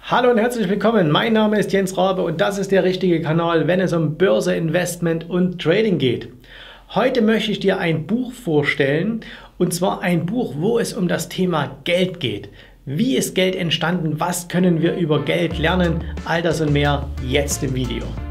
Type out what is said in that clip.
Hallo und herzlich willkommen, mein Name ist Jens Rabe und das ist der richtige Kanal, wenn es um Börse, Investment und Trading geht. Heute möchte ich dir ein Buch vorstellen, und zwar ein Buch, wo es um das Thema Geld geht. Wie ist Geld entstanden? Was können wir über Geld lernen? All das und mehr jetzt im Video.